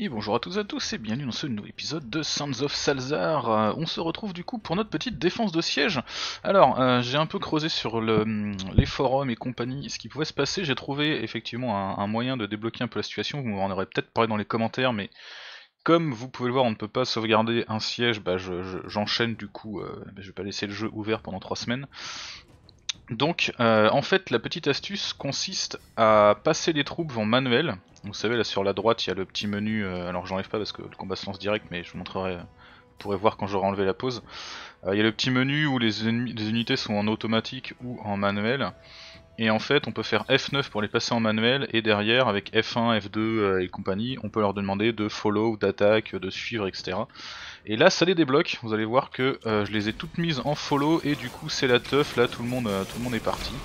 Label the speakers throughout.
Speaker 1: Et bonjour à toutes et à tous et bienvenue dans ce nouveau épisode de Sands of Salzar. On se retrouve du coup pour notre petite défense de siège. Alors, j'ai un peu creusé sur les forums et compagnie ce qui pouvait se passer. J'ai trouvé effectivement un moyen de débloquer un peu la situation. Vous m'en aurez peut-être parlé dans les commentaires, mais comme vous pouvez le voir, on ne peut pas sauvegarder un siège. Bah, j'enchaîne du coup. Je vais pas laisser le jeu ouvert pendant 3 semaines. Donc, en fait, la petite astuce consiste à passer les troupes en manuel. Vous savez, là sur la droite, il y a le petit menu. Alors, j'enlève pas parce que le combat se lance direct, mais je vous montrerai. Vous pourrez voir quand j'aurai enlevé la pause. Il y a le petit menu où les unités sont en automatique ou en manuel. Et en fait, on peut faire F9 pour les passer en manuel, et derrière, avec F1, F2 et compagnie, on peut leur demander de follow, d'attaque, de suivre, etc. Et là, ça les débloque. Vous allez voir que je les ai toutes mises en follow, et du coup, c'est la teuf. Là, tout le monde est parti.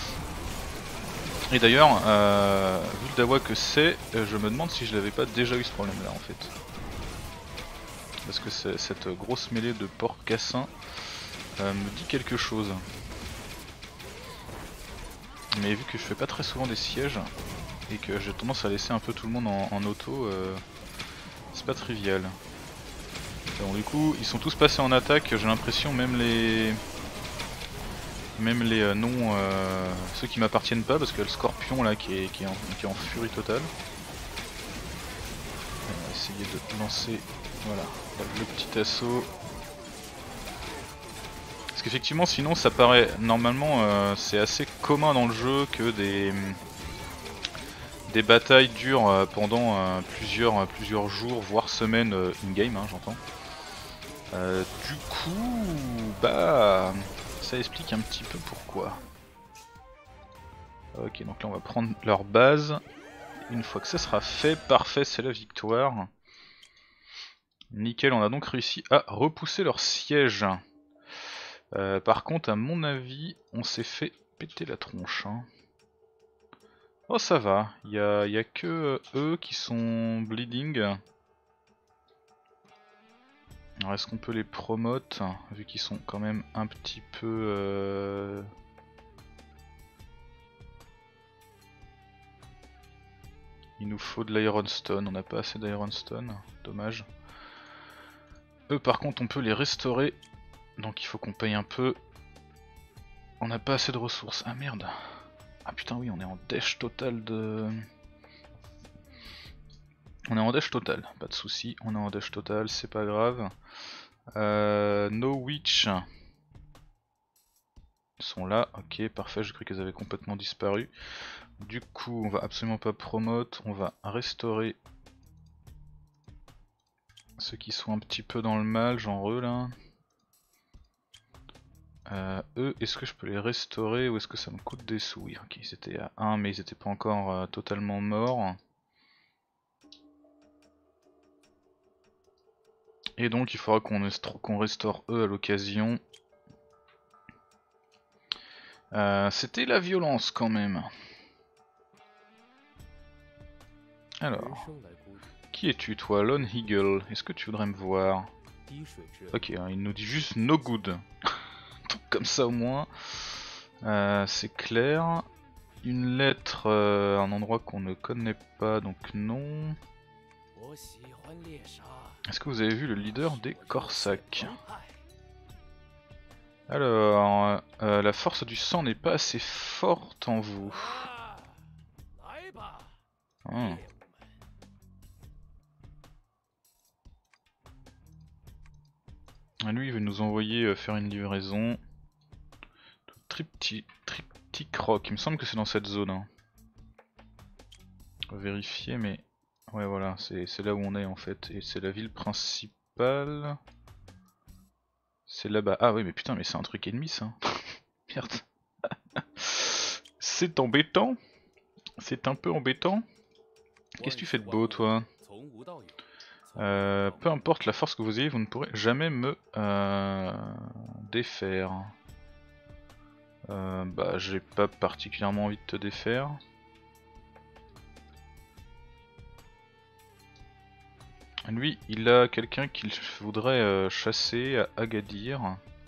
Speaker 1: Et d'ailleurs, vu le dawa que c'est, je me demande si je l'avais pas déjà eu ce problème-là, en fait. Parce que cette grosse mêlée de porc cassin me dit quelque chose. Mais vu que je fais pas très souvent des sièges et que j'ai tendance à laisser un peu tout le monde en auto, c'est pas trivial. Bon, du coup, ils sont tous passés en attaque, j'ai l'impression, même les non, ceux qui m'appartiennent pas, parce qu'il y a le scorpion là qui est en furie totale. On va essayer de lancer, voilà, le petit assaut. Parce qu'effectivement, sinon ça paraît, normalement, c'est assez commun dans le jeu que des batailles durent pendant plusieurs jours, voire semaines in-game, hein, j'entends. Du coup, bah, ça explique un petit peu pourquoi. Ok, donc là on va prendre leur base. Une fois que ça sera fait, parfait, c'est la victoire. Nickel, on a donc réussi à repousser leur siège. Par contre, à mon avis, on s'est fait péter la tronche. Hein. Oh, ça va, y a que eux qui sont bleeding. Alors, est-ce qu'on peut les promote, vu qu'ils sont quand même un petit peu... Il nous faut de l'ironstone, on n'a pas assez d'ironstone, dommage. Eux par contre on peut les restaurer, donc il faut qu'on paye un peu. On n'a pas assez de ressources, ah merde. Ah putain oui, on est en dèche total de... On est en dèche total, pas de soucis, on est en dèche total, c'est pas grave. No Witch sont là, ok parfait, j'ai cru qu'elles avaient complètement disparu. Du coup on va absolument pas promote, on va restaurer ceux qui sont un petit peu dans le mal, genre eux là. Eux, est-ce que je peux les restaurer ou est-ce que ça me coûte des sous? Oui, ok, ils étaient à 1 mais ils étaient pas encore totalement morts. Et donc il faudra qu'on restaure eux à l'occasion. C'était la violence quand même. Alors, qui es-tu toi, Lone Eagle? Est-ce que tu voudrais me voir? Ok, hein, il nous dit juste no good. Donc, comme ça au moins, c'est clair. Une lettre, un endroit qu'on ne connaît pas, donc non. Est-ce que vous avez vu le leader des Corsacks? Alors, la force du sang n'est pas assez forte en vous. Ah. Lui il veut nous envoyer faire une livraison. Triptyque Rock, il me semble que c'est dans cette zone. Hein. On va vérifier mais... Ouais voilà, c'est là où on est en fait. Et c'est la ville principale. C'est là-bas. Ah oui mais putain mais c'est un truc ennemi ça. Merde. C'est embêtant. C'est un peu embêtant. Qu'est-ce que tu fais de beau toi? Peu importe la force que vous ayez, vous ne pourrez jamais me défaire. Bah j'ai pas particulièrement envie de te défaire. Lui, il a quelqu'un qu'il voudrait chasser à Agadir.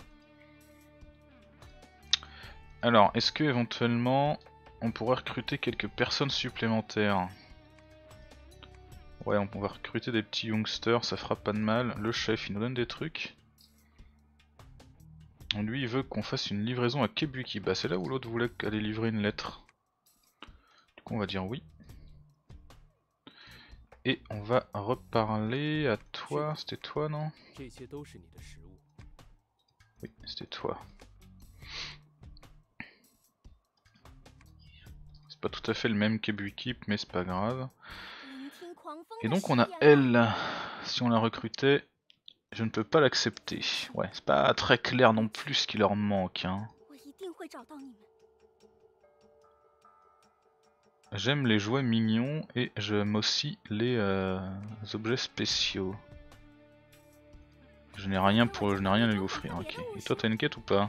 Speaker 1: Alors, est-ce que éventuellement on pourrait recruter quelques personnes supplémentaires? Ouais, on va recruter des petits youngsters, ça fera pas de mal. Le chef, il nous donne des trucs. Lui, il veut qu'on fasse une livraison à Kebuki. Bah, c'est là où l'autre voulait aller livrer une lettre. Du coup, on va dire oui. Et on va reparler à toi. C'était toi, non? Oui, c'était toi. C'est pas tout à fait le même Kebuki, mais c'est pas grave. Et donc on a elle. Si on la recrutait, je ne peux pas l'accepter. Ouais, c'est pas très clair non plus ce qui leur manque. Hein. J'aime les jouets mignons et j'aime aussi les objets spéciaux. Je n'ai rien à lui offrir. Ok. Et toi, t'as une quête ou pas?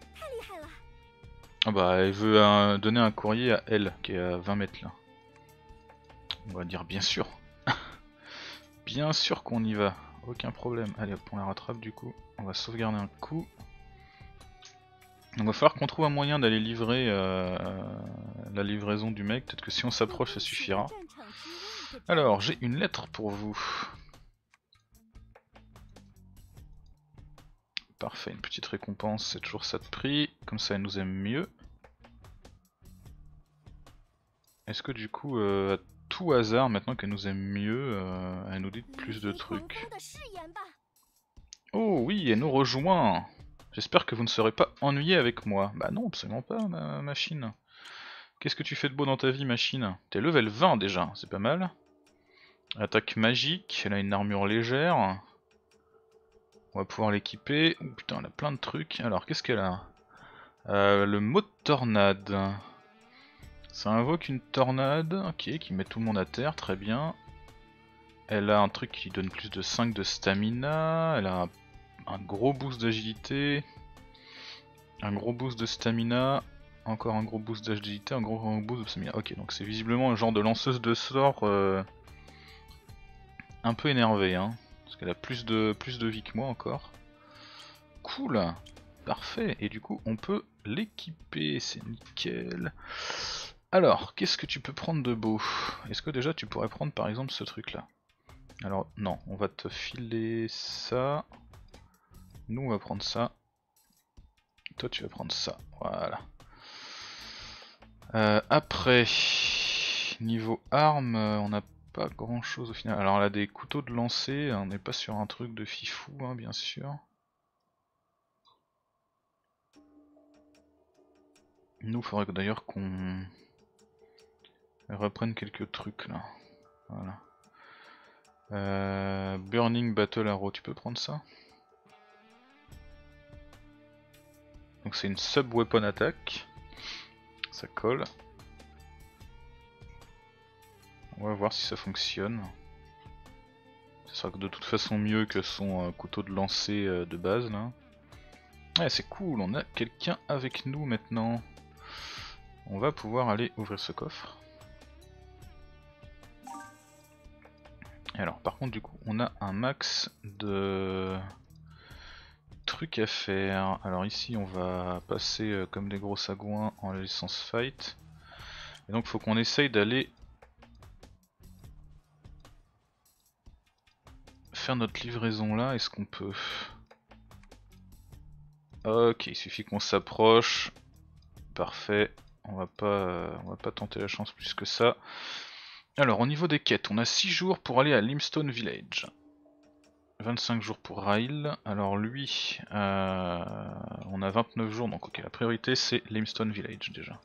Speaker 1: Ah bah, elle veut donner un courrier à elle, qui est à 20 mètres là. On va dire bien sûr. Bien sûr qu'on y va. Aucun problème. Allez hop, on la rattrape du coup. On va sauvegarder un coup. Donc va falloir qu'on trouve un moyen d'aller livrer la livraison du mec. Peut-être que si on s'approche, ça suffira. Alors, j'ai une lettre pour vous. Parfait, une petite récompense, c'est toujours ça de prix. Comme ça, elle nous aime mieux. Est-ce que du coup, à tout hasard, maintenant qu'elle nous aime mieux, elle nous dit plus de trucs? Oh oui, elle nous rejoint! J'espère que vous ne serez pas ennuyé avec moi. Bah non, absolument pas, ma machine. Qu'est-ce que tu fais de beau dans ta vie, machine? T'es level 20 déjà, c'est pas mal. Attaque magique, elle a une armure légère. On va pouvoir l'équiper. Oh putain, elle a plein de trucs. Alors, qu'est-ce qu'elle a? Le mot de tornade. Ça invoque une tornade, ok, qui met tout le monde à terre, très bien. Elle a un truc qui donne plus de 5 de stamina. Elle a un gros boost d'agilité. Un gros boost de stamina. Encore un gros boost d'agilité, un gros boost de stamina. Ok, donc c'est visiblement un genre de lanceuse de sorts un peu énervée, hein. Parce qu'elle a plus de vie que moi encore. Cool, parfait. Et du coup, on peut l'équiper, c'est nickel. Alors, qu'est-ce que tu peux prendre de beau? Est-ce que déjà tu pourrais prendre par exemple ce truc là? Alors non, on va te filer ça. Nous on va prendre ça. Toi tu vas prendre ça, voilà. Après, niveau armes, on n'a pas grand chose au final. Alors elle a des couteaux de lancer, on n'est pas sur un truc de fifou hein, bien sûr. Nous faudrait d'ailleurs qu'on reprenne quelques trucs là. Voilà. Burning Battle Arrow, tu peux prendre ça? Donc c'est une sub-weapon attack. Ça colle. On va voir si ça fonctionne. Ce sera de toute façon mieux que son couteau de lancer de base là. Ouais, c'est cool, on a quelqu'un avec nous maintenant. On va pouvoir aller ouvrir ce coffre. Et alors par contre du coup on a un max de trucs à faire. Alors ici on va passer comme des gros sagouins en licence fight. Et donc faut qu'on essaye d'aller faire notre livraison là. Est-ce qu'on peut? Ok, il suffit qu'on s'approche. Parfait. On va pas tenter la chance plus que ça. Alors au niveau des quêtes, on a 6 jours pour aller à Limestone Village. 25 jours pour Ryle. Alors lui, on a 29 jours, donc ok, la priorité c'est Limestone Village déjà.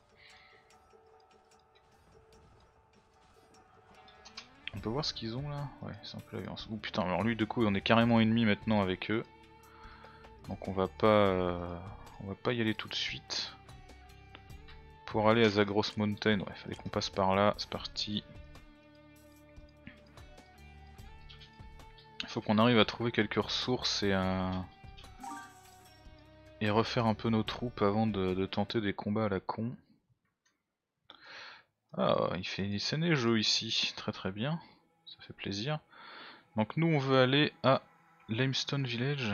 Speaker 1: On peut voir ce qu'ils ont là? Ouais, c'est un peu la violence. Ouh putain, alors lui du coup on est carrément ennemi maintenant avec eux. Donc on va pas y aller tout de suite. Pour aller à Zagros Mountain, ouais, fallait qu'on passe par là, c'est parti. Il faut qu'on arrive à trouver quelques ressources et refaire un peu nos troupes avant de tenter des combats à la con. Ah, c'est neigeux ici, très très bien, ça fait plaisir. Donc nous on veut aller à Limestone Village.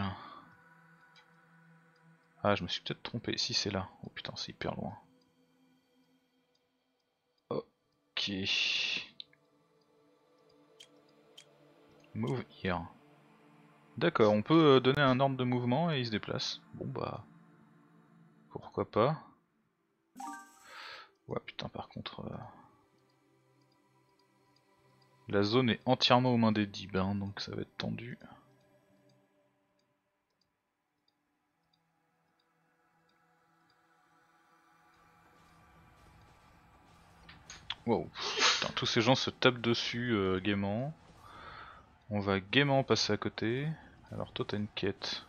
Speaker 1: Ah, je me suis peut-être trompé, si c'est là. Oh putain, c'est hyper loin. Ok. Move here. D'accord, on peut donner un ordre de mouvement et il se déplace. Bon bah... Pourquoi pas. Ouais putain par contre... La zone est entièrement aux mains des Dib, hein, donc ça va être tendu. Wow, putain, tous ces gens se tapent dessus gaiement. On va gaiement passer à côté. Alors toi t'as une quête.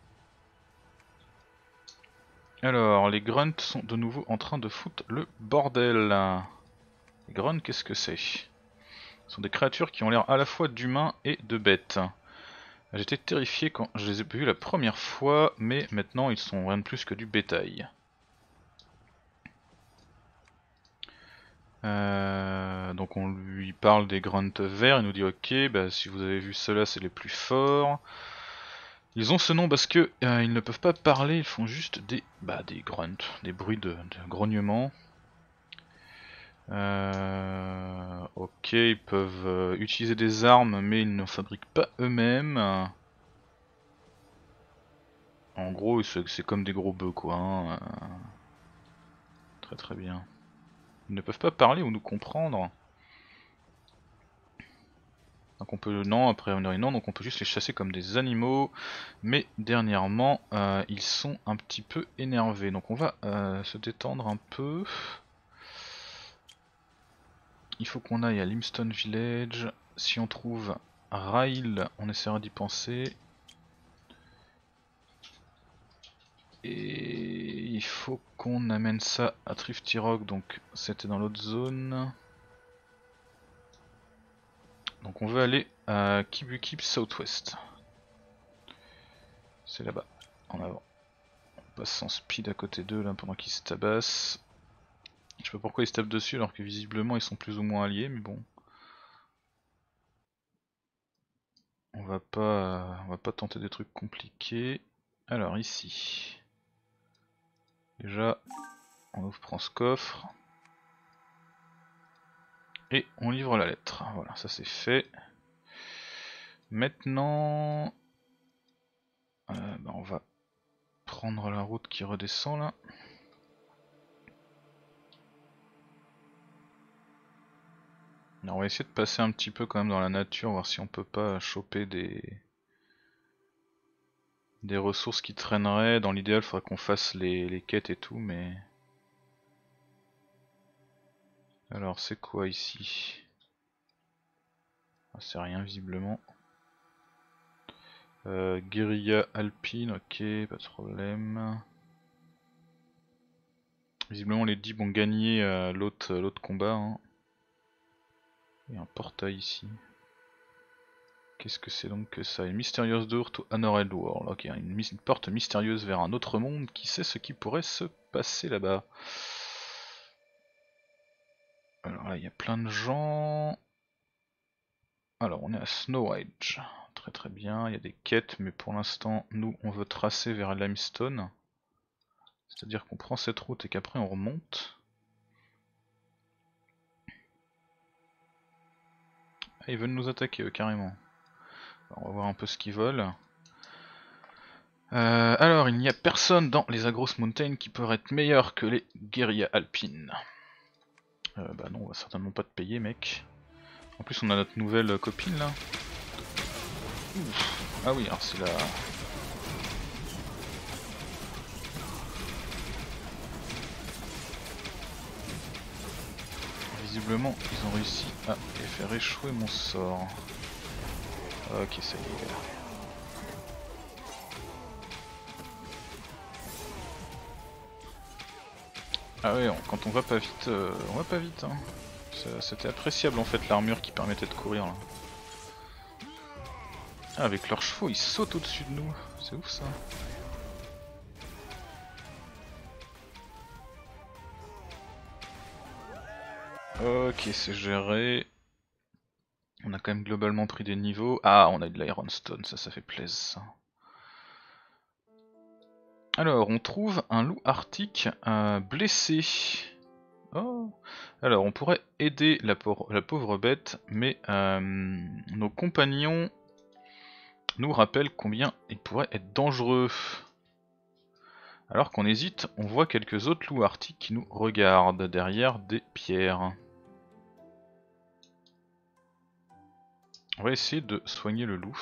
Speaker 1: Alors les grunts sont de nouveau en train de foutre le bordel. Les grunts, qu'est-ce que c'est? Ce sont des créatures qui ont l'air à la fois d'humains et de bêtes. J'étais terrifié quand je les ai vus la première fois, mais maintenant ils sont rien de plus que du bétail. Donc on lui parle des grunts verts, il nous dit ok, bah, si vous avez vu ceux-là c'est les plus forts. Ils ont ce nom parce que ils ne peuvent pas parler, ils font juste des grunts, des bruits de grognement. Ok, ils peuvent utiliser des armes mais ils ne fabriquent pas eux-mêmes. En gros c'est comme des gros bœufs quoi. Hein. Très très bien. Ils ne peuvent pas parler ou nous comprendre. Donc on peut non, après on non, donc on peut juste les chasser comme des animaux. Mais dernièrement, ils sont un petit peu énervés. Donc on va se détendre un peu. Il faut qu'on aille à Limestone Village. Si on trouve Rail, on essaiera d'y penser. Et il faut qu'on amène ça à Thrifty Rock, donc c'était dans l'autre zone. Donc on veut aller à Kibukip Southwest. C'est là-bas, en avant. On passe sans speed à côté d'eux là pendant qu'ils se tabassent. Je sais pas pourquoi ils se tapent dessus alors que visiblement ils sont plus ou moins alliés, mais bon. On va pas tenter des trucs compliqués. Alors ici. Déjà, on prend ce coffre. Et on livre la lettre. Voilà, ça c'est fait. Maintenant, on va prendre la route qui redescend là. Alors, on va essayer de passer un petit peu quand même dans la nature, voir si on peut pas choper des ressources qui traîneraient. Dans l'idéal, il faudrait qu'on fasse les quêtes et tout, mais... Alors, c'est quoi ici? Ah, c'est rien visiblement. Guérilla alpine, ok, pas de problème. Visiblement les Dib ont gagné l'autre combat. Hein. Il y a un portail ici. Qu'est-ce que c'est donc que ça? Une mystérieuse door to Honored World. Ok, une porte mystérieuse vers un autre monde. Qui sait ce qui pourrait se passer là-bas? Alors là, il y a plein de gens. Alors, on est à Snow Edge. Très très bien. Il y a des quêtes, mais pour l'instant, nous, on veut tracer vers Limestone. C'est-à-dire qu'on prend cette route et qu'après on remonte. Ah, ils veulent nous attaquer eux, carrément. Alors, on va voir un peu ce qu'ils veulent. Alors, il n'y a personne dans les Agros Mountains qui pourrait être meilleur que les guérillas alpines. Bah non, on va certainement pas te payer, mec. En plus, on a notre nouvelle copine là. Ouf. Ah oui, alors c'est la... Visiblement, ils ont réussi à faire échouer mon sort. Ok, ça y est. Ah ouais, quand on va pas vite, on va pas vite. Hein. C'était appréciable en fait l'armure qui permettait de courir là. Ah, avec leurs chevaux, ils sautent au-dessus de nous. C'est ouf ça. Ok, c'est géré. On a quand même globalement pris des niveaux. Ah, on a de l'Ironstone, ça fait plaisir. Alors, on trouve un loup arctique blessé. Oh. Alors on pourrait aider la pauvre bête, mais nos compagnons nous rappellent combien il pourrait être dangereux. Alors qu'on hésite, on voit quelques autres loups arctiques qui nous regardent derrière des pierres. On va essayer de soigner le loup.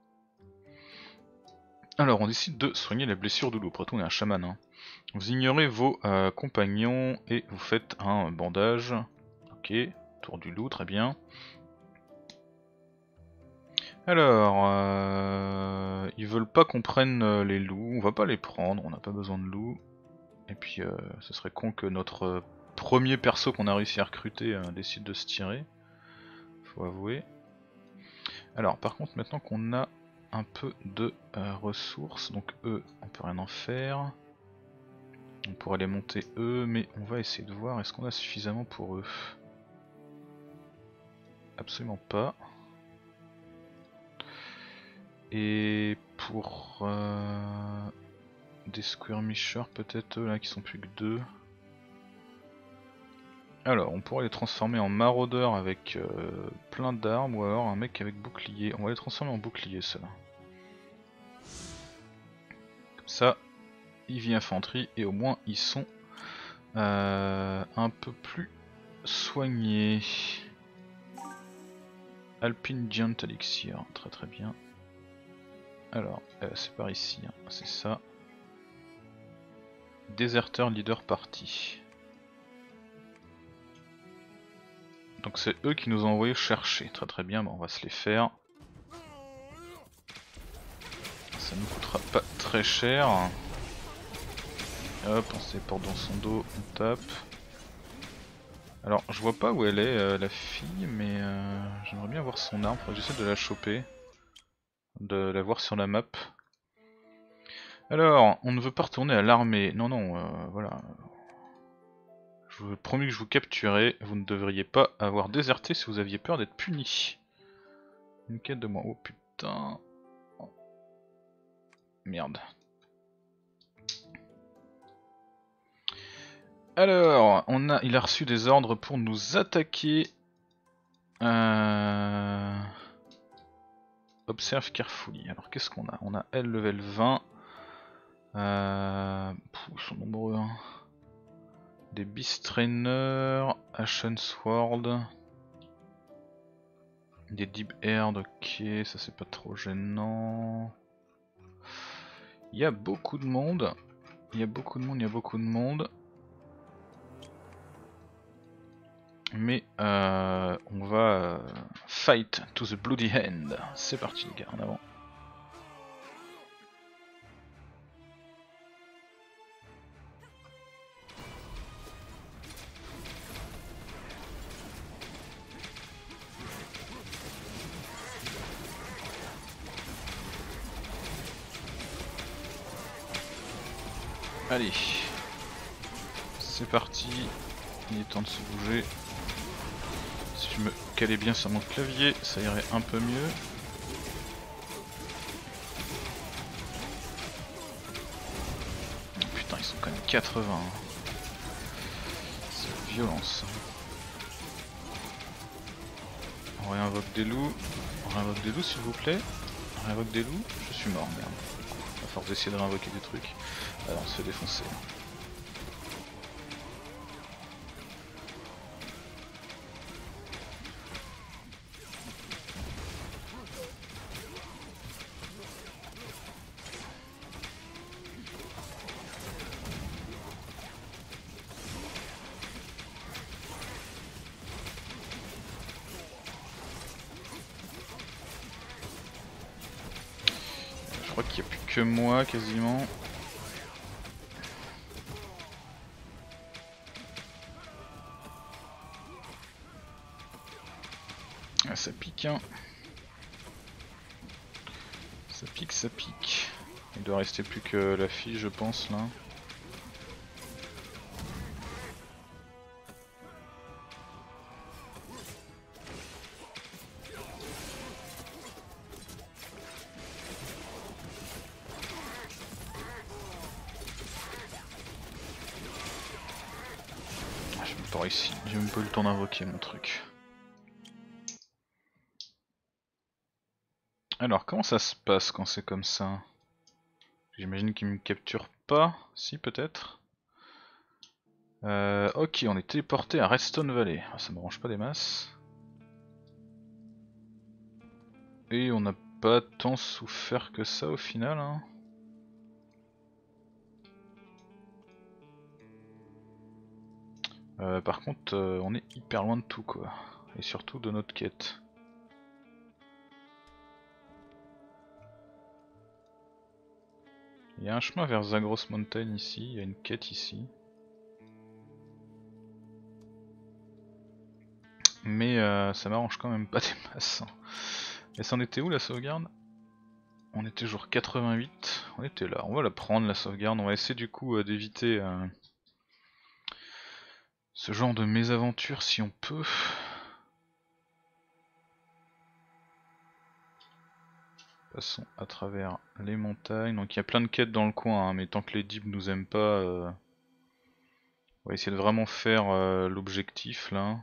Speaker 1: Alors on décide de soigner la blessure du loup, après tout on est un chaman. Hein. Vous ignorez vos compagnons et vous faites un bandage. Ok, tour du loup, très bien. Alors, ils veulent pas qu'on prenne les loups, on va pas les prendre, on n'a pas besoin de loups. Et puis ce serait con que notre premier perso qu'on a réussi à recruter décide de se tirer, faut avouer. Alors par contre maintenant qu'on a un peu de ressources, donc eux on peut rien en faire. On pourrait les monter eux, mais on va essayer de voir est-ce qu'on a suffisamment pour eux. Absolument pas. Et pour des skirmishers peut-être eux là qui sont plus que 2. Alors on pourrait les transformer en maraudeurs avec plein d'armes ou alors un mec avec bouclier. On va les transformer en bouclier ceux-là. Comme ça, heavy infanterie et au moins ils sont un peu plus soignés. Alpine Giant Elixir, très très bien. Alors, c'est par ici, hein. C'est ça. Déserteur Leader Party. Donc c'est eux qui nous ont envoyé chercher, très très bien, bon, on va se les faire. Ça nous coûtera pas très cher. Hop, on se les porte dans son dos, on tape. Alors je vois pas où elle est la fille, mais j'aimerais bien voir son arme, j'essaie de la choper. De la voir sur la map. Alors, on ne veut pas retourner à l'armée. Non, non, voilà. Je vous ai promis que je vous capturais. Vous ne devriez pas avoir déserté si vous aviez peur d'être puni. Une quête de moi. Oh putain. Oh. Merde. Alors, il a reçu des ordres pour nous attaquer. Observe carefully. Alors, qu'est-ce qu'on a? On a L level 20. Ils sont nombreux. Hein. Des Beast Trainer, Ashen Sword, des Deep Air, ok, ça c'est pas trop gênant. Il y a beaucoup de monde, il y a beaucoup de monde, il y a beaucoup de monde. Mais on va fight to the bloody end. C'est parti les gars, en avant. Allez, c'est parti, il est temps de se bouger. Si je me calais bien sur mon clavier, ça irait un peu mieux. Oh, putain, ils sont quand même 80. C'est violence. On réinvoque des loups. On réinvoque des loups s'il vous plaît. On réinvoque des loups. Je suis mort, merde. À force d'essayer de réinvoquer des trucs. Alors on se fait défoncer. Je crois qu'il n'y a plus que moi quasiment. Ah, ça pique hein. Ça pique, ça pique. Il doit rester plus que la fille je pense là. par ici. J'ai même pas eu le temps d'invoquer mon truc. Alors comment ça se passe quand c'est comme ça? J'imagine qu'il me capture pas. Si peut-être. Ok, on est téléporté à Redstone Valley. Ah, ça m'arrange pas des masses. Et on n'a pas tant souffert que ça au final. Hein. Par contre, on est hyper loin de tout quoi. Et surtout de notre quête. Il y a un chemin vers Zagros Mountain ici, il y a une quête ici. Mais ça m'arrange quand même pas des masses. Et ça en était où la sauvegarde? On était jour 88, on était là, on va la prendre la sauvegarde, on va essayer du coup d'éviter ce genre de mésaventure si on peut. Passons à travers les montagnes, donc il y a plein de quêtes dans le coin, hein, mais tant que les dips nous aiment pas, on va essayer de vraiment faire l'objectif là.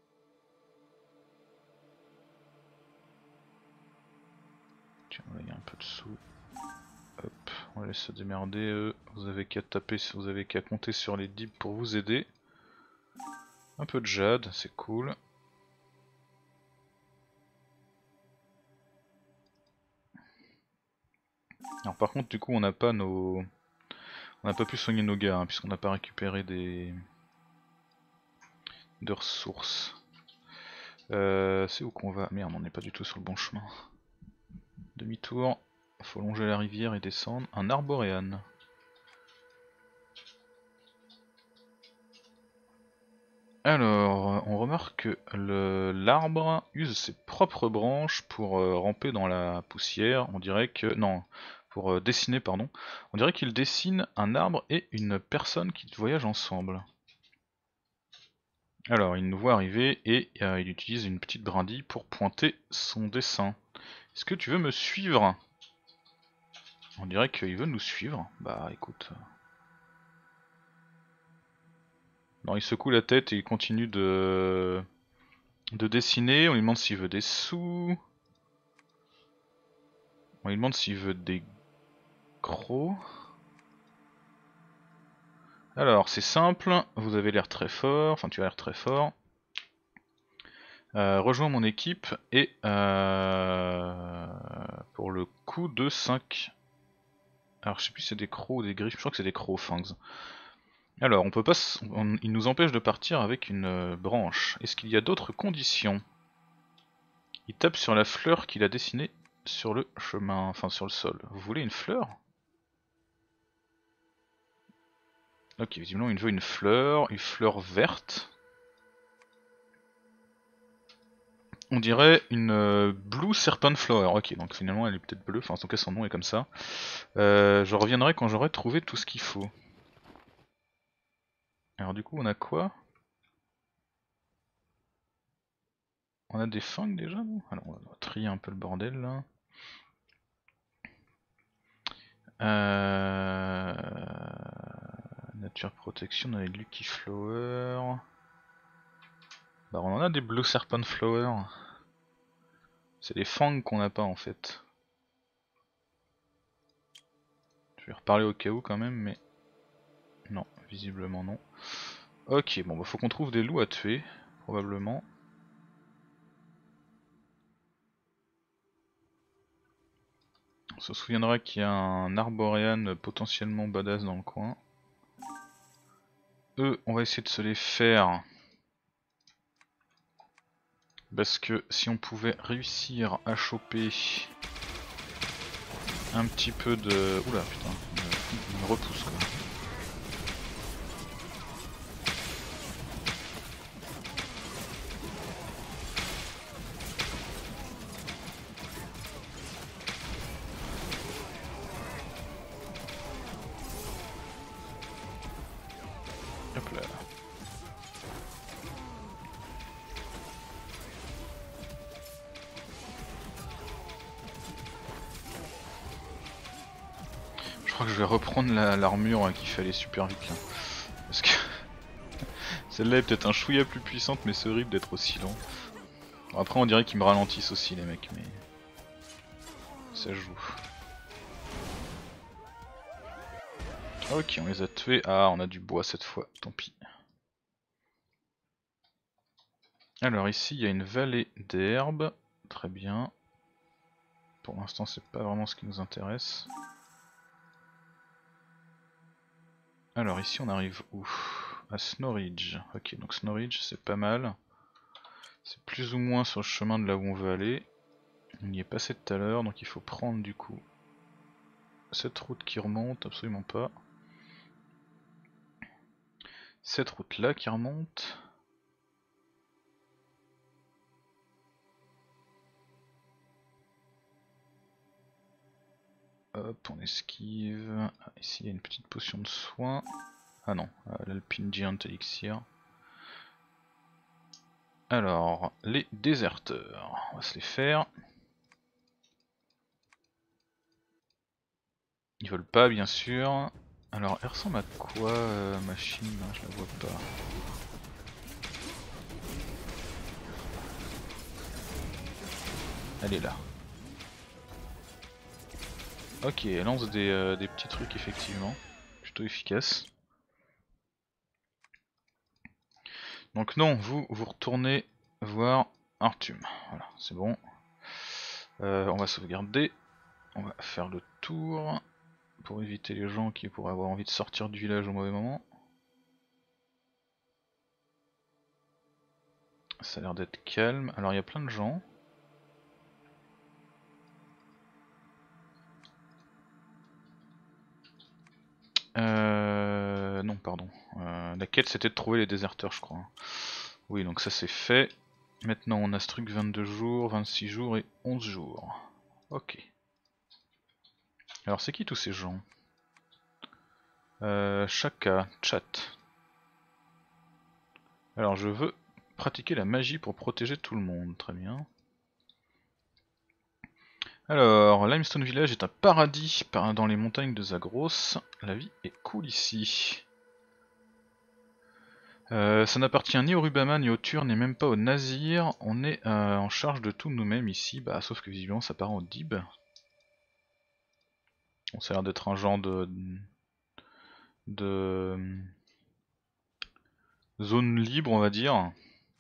Speaker 1: Tiens, là il y a un peu de sous. Hop, on laisse se démerder, vous avez qu'à taper, vous avez qu'à compter sur les dips pour vous aider. Un peu de jade, c'est cool. Alors par contre du coup on n'a pas nos... On n'a pas pu soigner nos gars hein, puisqu'on n'a pas récupéré des ressources. C'est où qu'on va? Merde, on n'est pas du tout sur le bon chemin. Demi-tour, faut longer la rivière et descendre. Un arboréane. Alors, on remarque que l'arbre use ses propres branches pour ramper dans la poussière. On dirait que... Non, pour dessiner, pardon. On dirait qu'il dessine un arbre et une personne qui voyagent ensemble. Alors, il nous voit arriver et il utilise une petite brindille pour pointer son dessin. Est-ce que tu veux me suivre? On dirait qu'il veut nous suivre. Bah écoute... Non, il secoue la tête et il continue de dessiner. On lui demande s'il veut des sous. On lui demande s'il veut des crocs. Alors, c'est simple. Vous avez l'air très fort. Enfin, tu as l'air très fort. Rejoins mon équipe et pour le coup de 5. Alors, je sais plus si c'est des crocs ou des griffes. Je crois que c'est des crocs, fangs. Alors, on peut pas, il nous empêche de partir avec une branche. Est-ce qu'il y a d'autres conditions? Il tape sur la fleur qu'il a dessinée sur le chemin, enfin sur le sol. Vous voulez une fleur? Ok, visiblement il veut une fleur verte. On dirait une Blue Serpent Flower. Ok, donc finalement elle est peut-être bleue, enfin en tout cas son nom est comme ça. Je reviendrai quand j'aurai trouvé tout ce qu'il faut. Alors du coup on a quoi? On a des fangs déjà nous? Alors on va trier un peu le bordel là. Nature protection, on a Lucky Flower. Bah on en a des Blue Serpent Flower. C'est les fangs qu'on n'a pas en fait. Je vais reparler au cas où quand même, mais... Non, visiblement non. Ok, bon bah faut qu'on trouve des loups à tuer, probablement. On se souviendra qu'il y a un arboréane potentiellement badass dans le coin. Eux, on va essayer de se les faire. Parce que si on pouvait réussir à choper un petit peu de... Oula putain, il me repousse quoi. Hop là. Je crois que je vais reprendre l'armure qui fait aller super vite là. Parce que Celle-là est peut-être un chouïa plus puissante, mais c'est horrible d'être aussi lent. Bon, après on dirait qu'ils me ralentissent aussi les mecs, mais ça joue. Ok, on les a tués. Ah, on a du bois cette fois, tant pis. Alors ici il y a une vallée d'herbes, très bien. Pour l'instant c'est pas vraiment ce qui nous intéresse. Alors ici on arrive où? À Snorridge. Ok, donc Snorridge c'est pas mal. C'est plus ou moins sur le chemin de là où on veut aller. On n'y est passé tout à l'heure, donc il faut prendre du coup cette route qui remonte, absolument pas. Cette route là qui remonte. Hop, on esquive. Ah, ici il y a une petite potion de soin. Ah non, l'Alpine Giant Elixir. Alors, les déserteurs, on va se les faire. Ils veulent pas bien sûr. Alors elle ressemble à quoi machine? Je la vois pas. Elle est là. Ok, elle lance des petits trucs effectivement. Plutôt efficace. Donc non, vous retournez voir Artum. Voilà, c'est bon. On va sauvegarder. On va faire le tour. Pour éviter les gens qui pourraient avoir envie de sortir du village au mauvais moment. Ça a l'air d'être calme. Alors il y a plein de gens. Non, pardon. La quête c'était de trouver les déserteurs, je crois. Oui, donc ça c'est fait. Maintenant on a ce truc 22 jours, 26 jours et 11 jours. Ok. Alors c'est qui tous ces gens? Chaka, chat. Alors je veux pratiquer la magie pour protéger tout le monde, très bien. Alors, Limestone Village est un paradis dans les montagnes de Zagros. La vie est cool ici. Ça n'appartient ni au Rubama, ni au Tur, ni même pas au Nazir. On est en charge de tout nous-mêmes ici, bah, sauf que visiblement ça part au Dib. Bon, ça a l'air d'être un genre de zone libre, on va dire.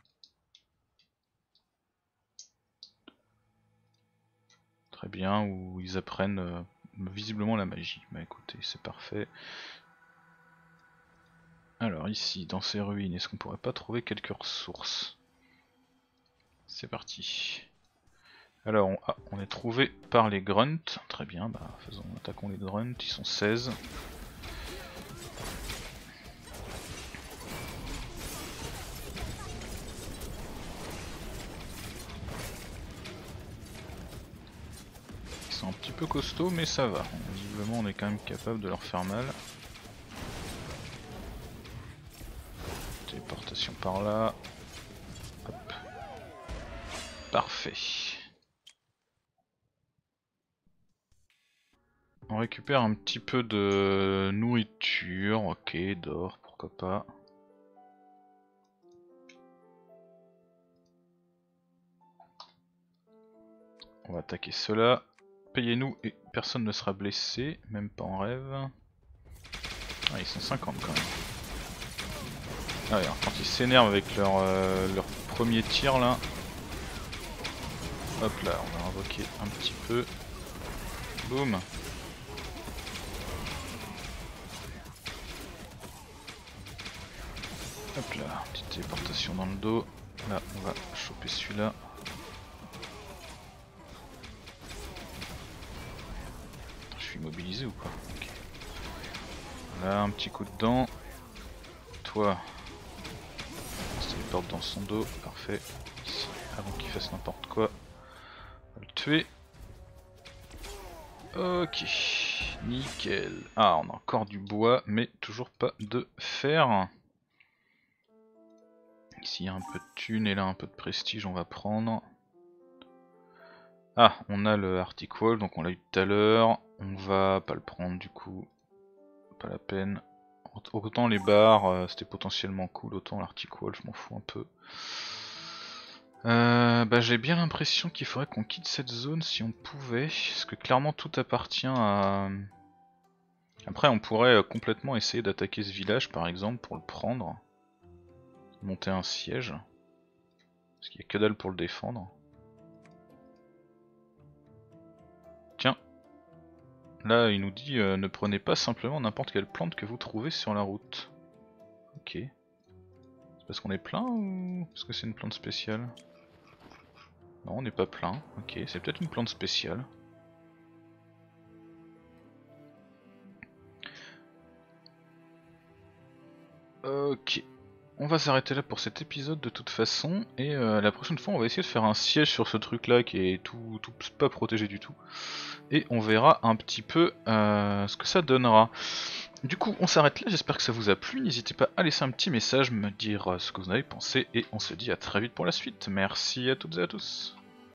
Speaker 1: Très bien, où ils apprennent visiblement la magie. Bah écoutez, c'est parfait. Alors ici, dans ces ruines, est-ce qu'on pourrait pas trouver quelques ressources? C'est parti. Alors on est trouvé par les grunts, très bien, bah attaquons les grunts, ils sont 16. Ils sont un petit peu costauds mais ça va, visiblement on est quand même capable de leur faire mal. Téléportation par là. Hop. Parfait. On récupère un petit peu de nourriture, ok, d'or, pourquoi pas. On va attaquer cela. Payez-nous et personne ne sera blessé, même pas en rêve. Ah, ils sont 50 quand même. Ah ouais, alors, quand ils s'énervent avec leur premier tir là. Hop là, on va invoquer un petit peu. Boum. Hop là, petite téléportation dans le dos. Là, on va choper celui-là. Je suis immobilisé ou quoi? Okay. Là, un petit coup de dent. Toi, on se téléporte dans son dos. Parfait. Ici, avant qu'il fasse n'importe quoi. On va le tuer. Ok, nickel. Ah, on a encore du bois, mais toujours pas de fer. Ici, il y a un peu de thunes et là, un peu de prestige, on va prendre. Ah, on a le Arctic Wall, donc on l'a eu tout à l'heure. On va pas le prendre du coup. Pas la peine. Autant les bars c'était potentiellement cool, autant l'Arctic Wall je m'en fous un peu. Bah, j'ai bien l'impression qu'il faudrait qu'on quitte cette zone si on pouvait, parce que clairement tout appartient à... Après on pourrait complètement essayer d'attaquer ce village par exemple pour le prendre. Monter un siège. Parce qu'il n'y a que dalle pour le défendre. Tiens. Là il nous dit ne prenez pas simplement n'importe quelle plante que vous trouvez sur la route. Ok. C'est parce qu'on est plein ou parce que c'est une plante spéciale? Non, on n'est pas plein. Ok, c'est peut-être une plante spéciale. Ok. On va s'arrêter là pour cet épisode de toute façon. Et la prochaine fois, on va essayer de faire un siège sur ce truc là qui est tout pas protégé du tout. Et on verra un petit peu ce que ça donnera. Du coup, on s'arrête là. J'espère que ça vous a plu. N'hésitez pas à laisser un petit message, me dire ce que vous en avez pensé. Et on se dit à très vite pour la suite. Merci à toutes et à tous.